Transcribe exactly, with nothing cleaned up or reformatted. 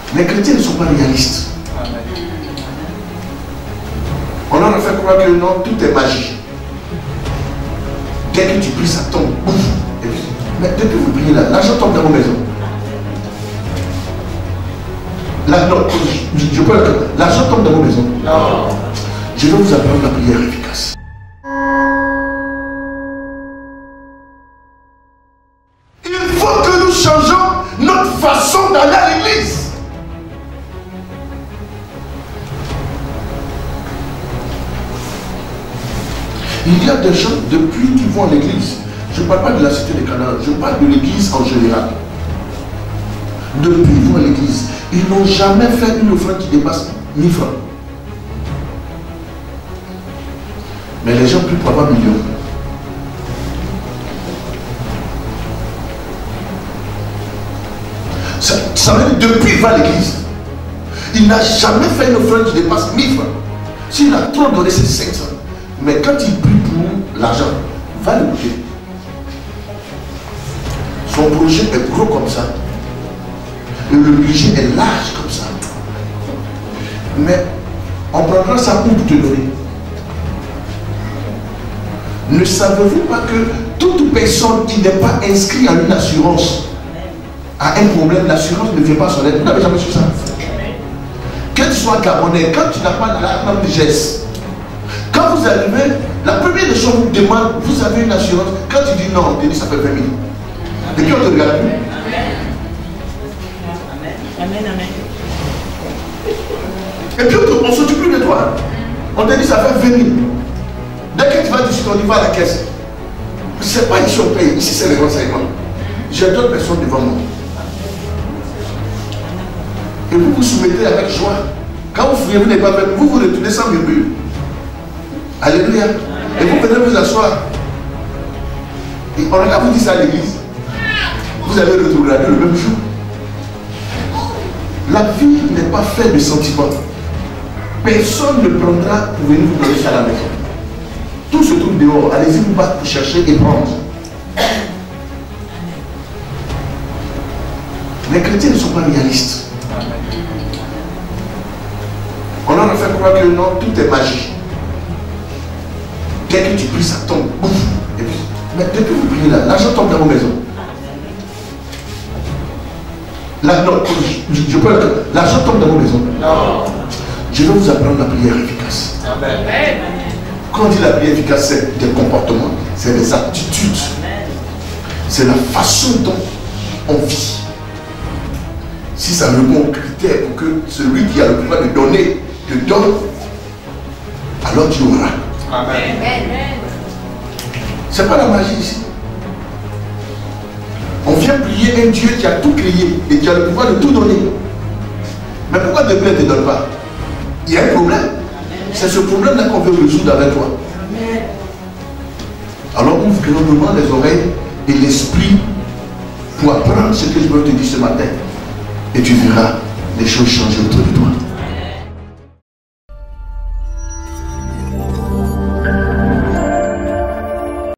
Les chrétiens ne sont pas réalistes. On en a fait croire que non, tout est magie. Dès que tu pries, ça tombe. Et puis, mais depuis que vous priez là, l'argent tombe dans vos maisons. La, non, je, je crois que l'argent tombe dans vos maisons. Non. Je vais vous apprendre la prière efficace. Il faut que nous changeons notre façon d'aller à l'église. Il y a des gens, depuis qu'ils vont à l'église, je ne parle pas de la cité des Canaan, je parle de l'église en général. Depuis qu'ils vont à l'église, ils n'ont jamais fait une offrande qui dépasse mille francs. Mais les gens prient pour avoir millions. Ça, ça veut dire depuis qu'il va à l'église, il n'a jamais fait une offrande qui dépasse mille francs. S'il a trop donné, c'est cinq cents. Mais quand il prie pour l'argent, va l'écouter. Son projet est gros comme ça. Et le budget est large comme ça. Mais on prendra ça pour te donner. Ne savez-vous pas que toute personne qui n'est pas inscrite à une assurance a un problème, l'assurance ne vient pas à son aide. Vous n'avez jamais su ça? Que tu sois gabonais, quand tu n'as pas la même geste, quand vous arrivez, la première des choses vous demande, vous avez une assurance. Quand tu dis non, tu dis ça fait vingt mille. Et puis on te regarde plus. Amen, amen. Et puis on ne s'occupe plus de toi. On te dit ça fait vingt mille. Dès que tu vas dire, on y va à la caisse. Ce n'est pas ici on paye, ici c'est les renseignements. J'ai d'autres personnes devant moi. Et vous vous soumettez avec joie. Quand vous fouillez, vous n'êtes pas fait, vous vous retournez sans murmure. Alléluia. Et vous venez vous asseoir. Et on a vous dit ça à l'église. Vous allez retrouver le même jour. La vie n'est pas faite de sentiments. Personne ne prendra pour venir vous donner ça à la maison. Tout se trouve dehors. Allez-y vous battre pour chercher et prendre. Les chrétiens ne sont pas réalistes. On en a fait croire que non, tout est magie. Dès que tu pries, ça tombe. Et puis, mais depuis que vous priez là, l'argent tombe dans vos maisons. La, non, je, je crois que l'argent tombe dans vos maisons. Non. Je vais vous apprendre la prière efficace. Amen. Quand on dit la prière efficace, c'est des comportements, c'est des attitudes. C'est la façon dont on vit. Si ça répond aux critères pour que celui qui a le pouvoir de donner te donne, alors tu auras. Amen. C'est pas la magie ici. On vient prier un Dieu qui a tout créé et qui a le pouvoir de tout donner. Mais pourquoi Dieu ne te donne pas? Il y a un problème. C'est ce problème-là qu'on veut résoudre avec toi. Alors ouvre grandement les oreilles et l'esprit pour apprendre ce que je veux te dire ce matin. Et tu verras les choses changer autour de toi.